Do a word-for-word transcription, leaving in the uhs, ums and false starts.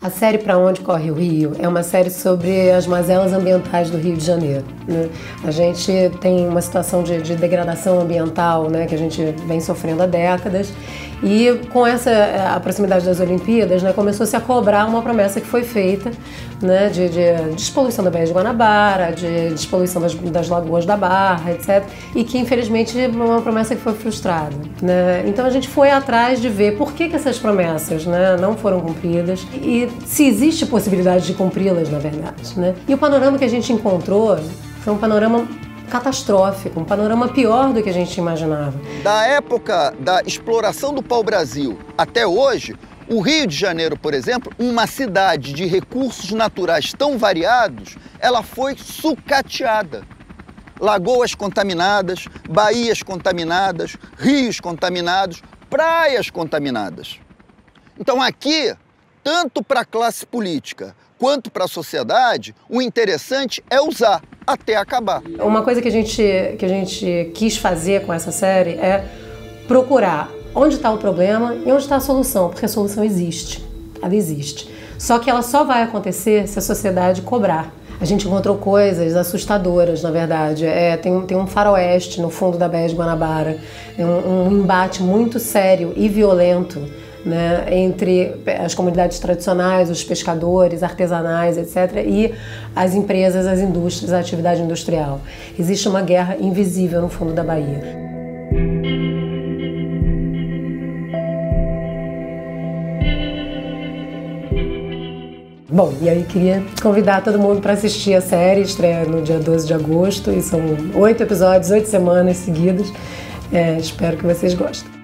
A série Pra Onde Corre o Rio é uma série sobre as mazelas ambientais do Rio de Janeiro, né? A gente tem uma situação de, de degradação ambiental, né, que a gente vem sofrendo há décadas, e com essa a proximidade das Olimpíadas, né, começou-se a cobrar uma promessa que foi feita, né, de, de despoluição da Baía de Guanabara, de despoluição das, das lagoas da Barra, etcétera, e que infelizmente é uma promessa que foi frustrada, né? Então a gente foi atrás de ver por que, que essas promessas, né, não foram cumpridas e se existe possibilidade de cumpri-las, na verdade, né? E o panorama que a gente encontrou foi um panorama catastrófico, um panorama pior do que a gente imaginava. Da época da exploração do pau-brasil até hoje, o Rio de Janeiro, por exemplo, uma cidade de recursos naturais tão variados, ela foi sucateada. Lagoas contaminadas, baías contaminadas, rios contaminados, praias contaminadas. Então aqui, tanto para a classe política quanto para a sociedade, o interessante é usar até acabar. Uma coisa que a gente, que a gente quis fazer com essa série é procurar onde está o problema e onde está a solução, porque a solução existe, ela existe. Só que ela só vai acontecer se a sociedade cobrar. A gente encontrou coisas assustadoras, na verdade. É, tem, tem um faroeste no fundo da Baía de Guanabara, um, um embate muito sério e violento, né, entre as comunidades tradicionais, os pescadores, artesanais, etcétera, e as empresas, as indústrias, a atividade industrial. Existe uma guerra invisível no fundo da Bahia. Bom, e aí queria convidar todo mundo para assistir a série, estreia no dia doze de agosto, e são oito episódios, oito semanas seguidas. É, espero que vocês gostem.